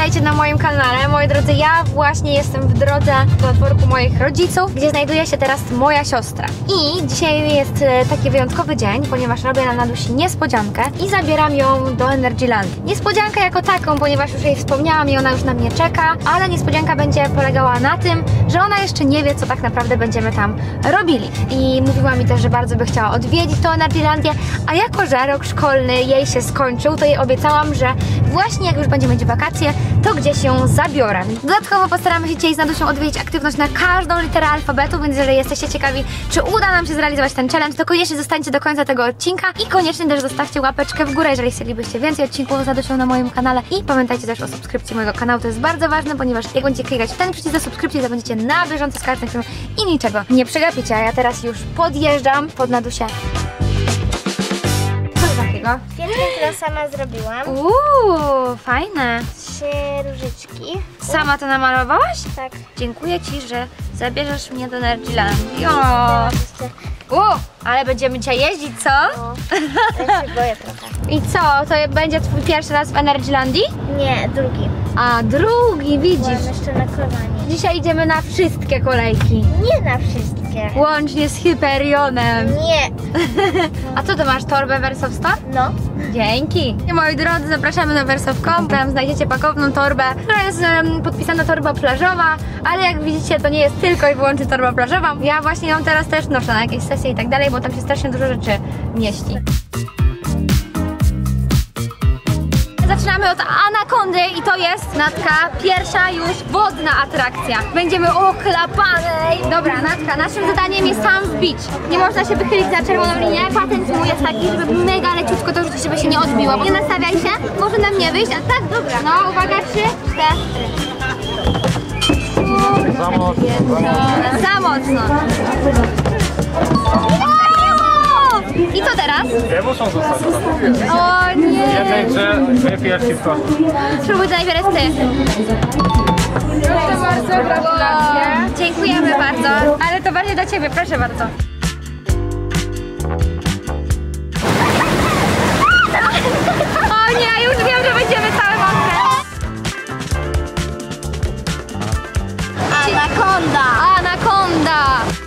witajcie na moim kanale. Moi drodzy, ja właśnie jestem w drodze do dworku moich rodziców, gdzie znajduje się teraz moja siostra. I dzisiaj jest taki wyjątkowy dzień, ponieważ robię na Nadusi niespodziankę i zabieram ją do Energylandii. Niespodziankę jako taką, ponieważ już jej wspomniałam i ona już na mnie czeka, ale niespodzianka będzie polegała na tym, że ona jeszcze nie wie, co tak naprawdę będziemy tam robili. I mówiła mi też, że bardzo by chciała odwiedzić tą Energylandię, a jako że rok szkolny jej się skończył, to jej obiecałam, że właśnie jak już będziemy mieć wakacje, to gdzieś ją zabiorę. Dodatkowo postaramy się dzisiaj z Nadusią odwiedzić aktywność na każdą literę alfabetu, więc jeżeli jesteście ciekawi, czy uda nam się zrealizować ten challenge, to koniecznie zostańcie do końca tego odcinka i koniecznie też zostawcie łapeczkę w górę, jeżeli chcielibyście więcej odcinków z Nadusią na moim kanale. I pamiętajcie też o subskrypcji mojego kanału, to jest bardzo ważne, ponieważ jak będziecie klikać w ten przycisk do subskrypcji, to będziecie na bieżąco z każdym filmem i niczego nie przegapicie. A ja teraz już podjeżdżam pod Nadusię. Kwiatek, które sama zrobiłam. Fajne. 3 różyczki. Sama to namalowałaś? Tak. Dziękuję Ci, że zabierzesz mnie do Energylandii. Ale będziemy dzisiaj jeździć, co? No, ja się boję trochę. I co? To będzie Twój pierwszy raz w Energylandii? Nie, drugi. A drugi, widzisz? Byłam jeszcze na Koranie. Dzisiaj idziemy na wszystkie kolejki. Nie na wszystkie. Łącznie z Hyperionem. Nie. A co, to masz torbę Versov Store? No. Dzięki! Moi drodzy, zapraszamy na Versov.com. Tam znajdziecie pakowną torbę, która jest podpisana torba plażowa, ale jak widzicie, to nie jest tylko i wyłącznie torba plażowa. Ja właśnie ją teraz też noszę na jakieś sesje i tak dalej, bo tam się strasznie dużo rzeczy mieści. Zaczynamy od Anakondy i to jest, Natka, pierwsza już wodna atrakcja. Będziemy oklapanej. Dobra, Natka, naszym zadaniem jest sam wbić. Nie można się wychylić za czerwoną linię. Patent mój jest taki, żeby mega leciutko to rzucić, żeby się nie odbiło. Nie nastawiaj się, może nam nie wyjść, a tak, dobra. No, uwaga, 3, 4. Za mocno. Za mocno. I co teraz? Ja muszą zostać. O nie! Jednej grze, dwie pierwsi w końcu. Spróbuj to najpierw ty. Proszę bardzo, gratulacje. Dziękujemy bardzo. Ale to bardziej dla Ciebie, proszę bardzo. O nie, już wiem, że będziemy całe mokre. Anakonda. Anakonda.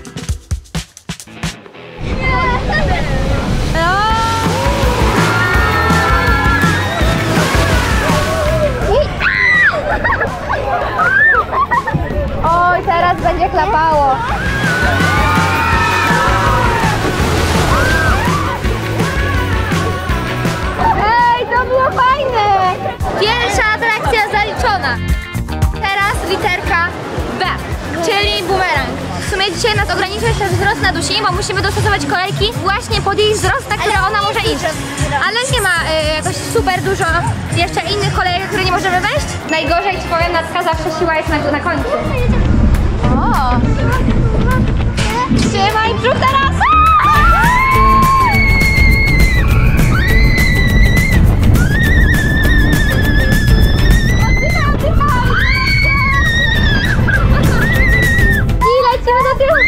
Oj, teraz będzie klapało. Ej, to było fajne! Pierwsza atrakcja zaliczona. Teraz literka B, czyli bumerang. W sumie dzisiaj nas ogranicza jeszcze wzrost Nadusi, bo musimy dostosować kolejki właśnie pod jej wzrost, na które ona może iść. Ale nie ma jakoś super dużo jeszcze innych kolejek, które nie możemy wejść. Najgorzej Ci powiem, Natka zawsze siła jest na końcu. O! Trzymaj brzuch teraz! I lecimy do tyłu!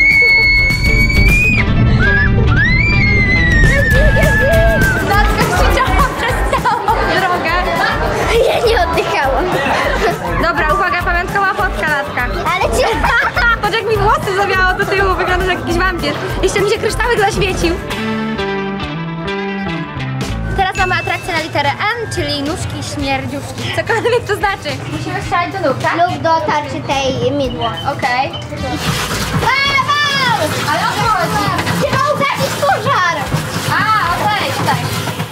Natka krzyczała przez całą drogę. Ja nie oddychałam. Dobra, uwaga, pamiątkowa fotka, Natka. Ale cię... Patrz, jak mi włosy zawiało do tyłu, wyglądasz jak jakiś wampir. Jeszcze mi się kryształek zaświecił. Teraz mamy atrakcję na literę N, czyli nóżki śmierdziuszki. Cokolwiek to znaczy. Musimy strzelać do nóg, tak? Lub do tarczy tej mydła. Okej. Ale o co chodzi? Trzeba ugasić pożar. A, okej, tutaj.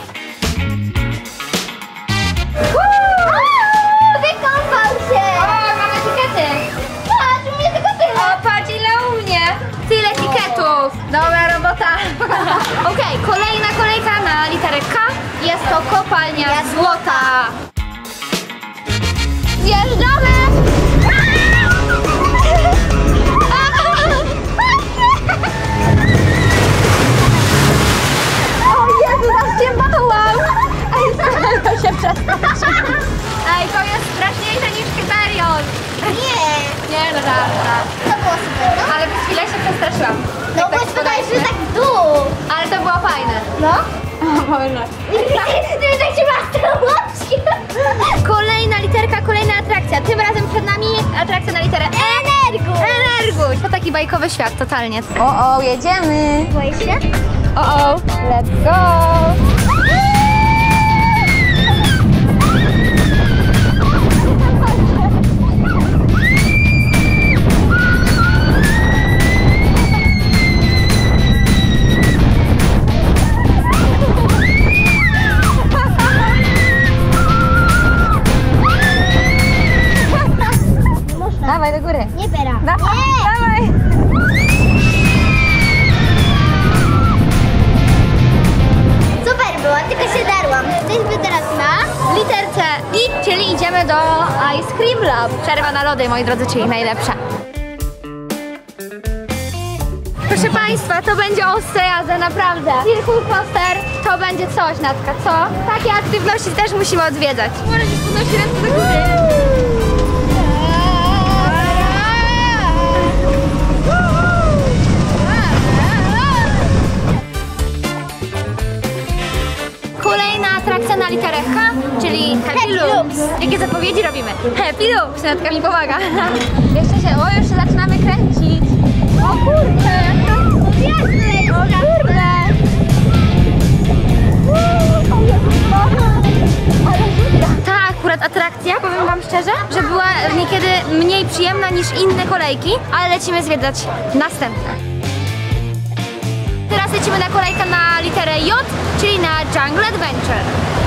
Wykąpał się. O, mamy etykiety. Patrz, u mnie tylko tyle. O, patrz ile u mnie. Tyle etykietów. Dobra robota. Okej, kolejna kolejka na literę K. Jest to kopalnia złota. Zjeżdżamy. O Jezu, aż się bałam. Ej, to się przestraszyłam. Ej, to jest straszniejsze niż Hyperion. Nie, no żart. To było super, no? Ale przez chwilę się przestraszyłam. No Jak bo tak podajesz, że podaliśmy. tak w dół. Ale to było fajne. No? O Boże. Ty tak się masz te łapki. Kolejna literka, kolejna atrakcja. Tym razem przed nami atrakcja na literę Energus. Energus. To taki bajkowy świat, totalnie. O, jedziemy. Boisz się? O, let's go. Dawaj do góry. Nie biera. Dawaj. Super było, tylko się darłam. Jesteśmy teraz na Literce I, czyli idziemy do Ice Cream Lab. Przerwa na lody, moi drodzy, czyli najlepsza. Proszę Państwa, to będzie ostra jazda, naprawdę. Circle Coaster to będzie coś, Natka, co? Takie aktywności też musimy odwiedzać. Możesz podnosić ręce do góry. Kolejna atrakcja na literę H, czyli Happy Loops. Jakie zapowiedzi robimy? Happy Loops, Natka mi pomaga. Już się zaczynamy kręcić. O kurde! O kurde! Ta akurat atrakcja, powiem Wam szczerze, że była niekiedy mniej przyjemna niż inne kolejki, ale lecimy zwiedzać następne. Teraz lecimy na kolejkę na literę J, czyli na Jungle Adventure.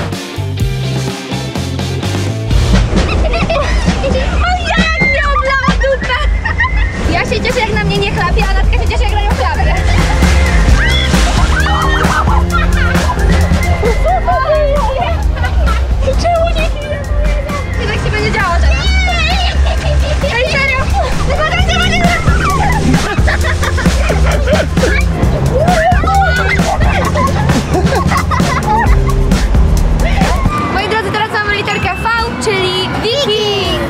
O jak mnie oblała dupę! Ja się cieszę, jak na mnie nie chlapie, a Natka się cieszy, jak na nią chlapie. Czemu nie i tak się będzie działo teraz. Ej, serio! Tylko tak się będzie moi drodzy, teraz mamy literkę V, czyli Viking.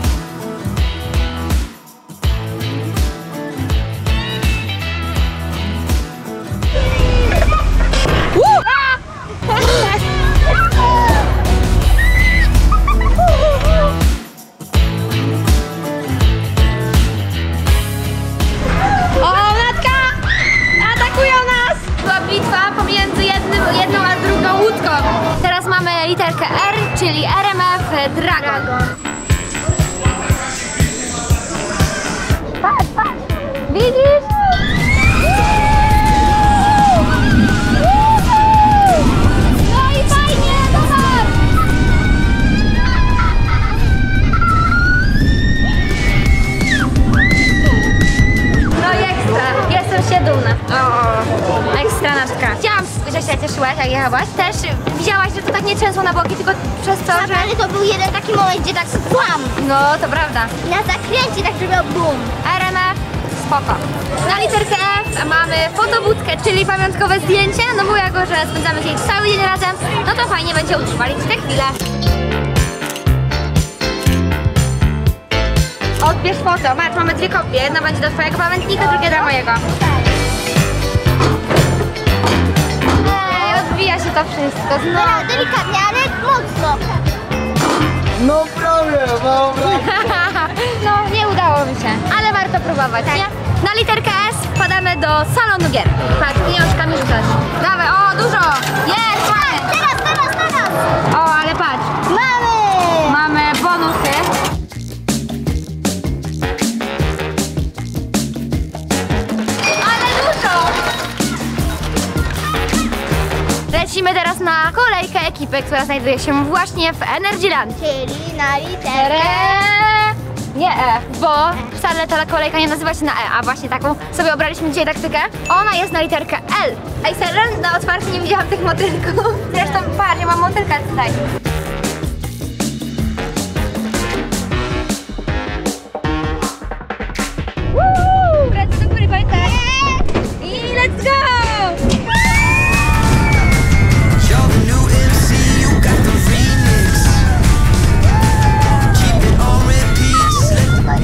O, Natka! Atakują nas! Była bitwa pomiędzy jedną a drugą łódką. Teraz mamy literkę R, czyli RMF Dragon. Patrz! Widzisz? No i fajnie, zobacz! No i ekstra, jestem się dumna. O, ekstra Natka. Chciałam, że się cieszyłaś, jak jechałaś. Też widziałaś, że to tak nie trzęsło na boki, tylko przez to, że... Ale to był jeden taki moment, gdzie tak spłam. No, to prawda. Na zakręcie tak zrobił boom. RMF, spoko. Na literkę F mamy fotobudkę, czyli pamiątkowe zdjęcie. No bo jako, że spędzamy dzisiaj cały dzień razem, no to fajnie będzie utrwalić te chwile. Odbierz foto. Masz, mamy dwie kopie. Jedna będzie do twojego pamiętnika, druga do mojego. Rozwija się to wszystko znowu. Delikatnie, ale mocno. No prawie, no prawie. No, nie udało mi się, ale warto próbować, nie? Na literkę S wpadamy do salonu gier. Patrz, pieniążkami rzucasz. Dawaj, o, dużo! Jest, mamy! Teraz! O, ale patrz, mamy bonusy. Ale dużo! Lecimy teraz na kolejkę ekipy, która znajduje się właśnie w Energyland. Czyli na literę. Nie E, bo wcale ta kolejka nie nazywa się na E, a właśnie taką sobie obraliśmy dzisiaj taktykę. Ona jest na literkę L. Ej, serio? Na otwarcie nie widziałam tych motylków. Zresztą patrz, ja mam motylka tutaj. Wracaj do góry, pamiętaj. I let's go! You're the new MC, you got the remix. Keep it on repeat, just let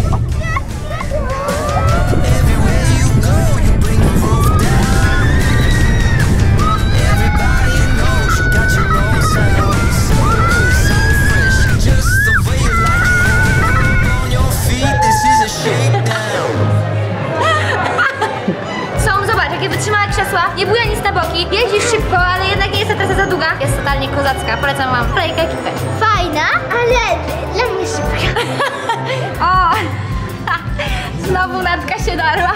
everywhere you go, you bring the roof down. Everybody knows you got your own sound. dorosła, nie buja nic na boki, jeździsz szybko, ale jednak nie jest ta trasa za długa. Jest totalnie kozacka, polecam wam kolejkę ekipy. Fajna, ale dla mnie szybka. O! Znowu Natka się darła.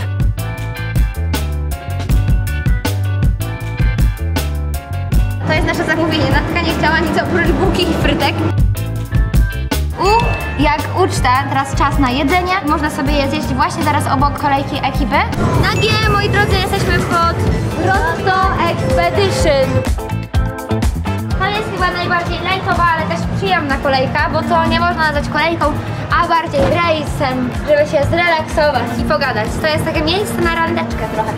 To jest nasze zamówienie. Natka nie chciała nic oprócz bułki i frytek. Jak uczta, teraz czas na jedzenie. Można sobie je zjeść właśnie zaraz obok kolejki ekipy. Na G, moi drodzy, jesteśmy pod Grotto Expedition. To jest chyba najbardziej lightowa, ale też przyjemna kolejka, bo to nie można nazwać kolejką, a bardziej rejsem, żeby się zrelaksować i pogadać. To jest takie miejsce na randeczkę trochę.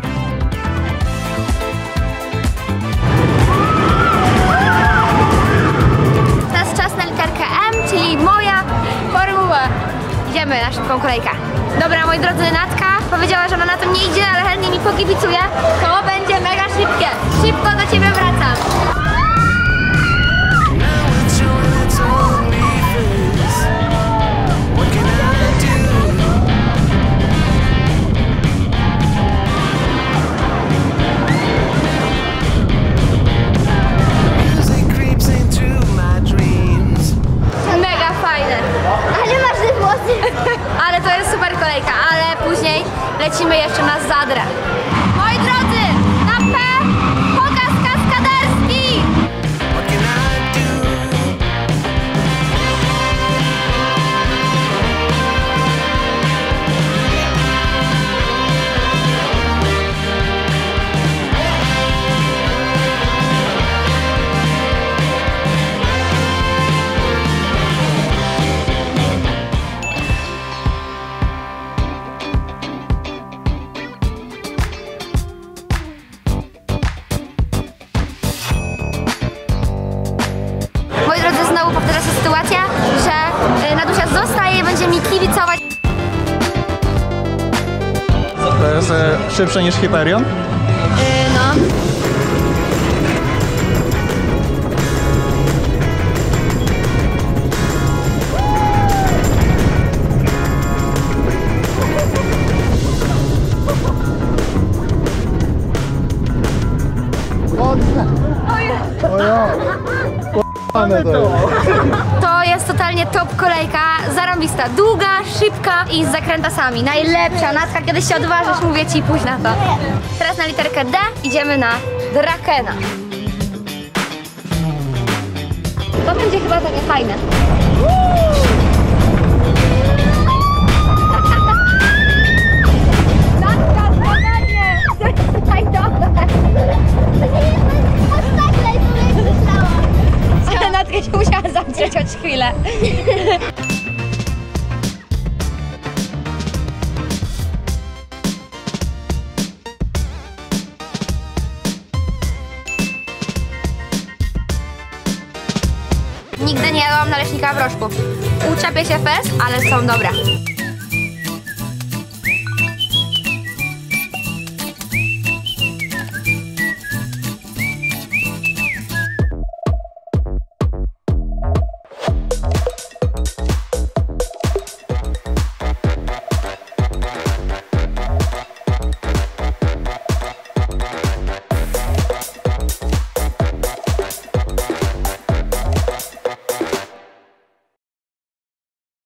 Teraz czas na literkę M, czyli moja formuła. Idziemy na szybką kolejkę. Dobra, moi drodzy, Natka powiedziała, że ona na to nie idzie, ale chętnie mi pokibicuje. To będzie mega szybkie. Szybko do ciebie wracam. Mega fajne. Ale masz włosy. Ale to jest super kolejka, ale później lecimy jeszcze na Zadrę. Moi drodzy, na P pokaz kaskaderski! Moi drodzy, znowu powtarza się sytuacja, że Nadusia zostaje i będzie mi kibicować. To jest szybsze niż Hyperion? No. To jest totalnie top kolejka, zarąbista, długa, szybka i z zakrętasami. Najlepsza. Natka, kiedyś się odważysz, mówię ci, pójdź na to. Teraz na literkę D idziemy na Drakena. To będzie chyba takie fajne. Natka, spokojnie! Najdobre! Aż tak lejtowej myślałam. Ale Natka się musiała zamknąć choć chwilę. Nigdy nie jadłam naleśnika w rożku. Uczepię się fest, ale są dobre.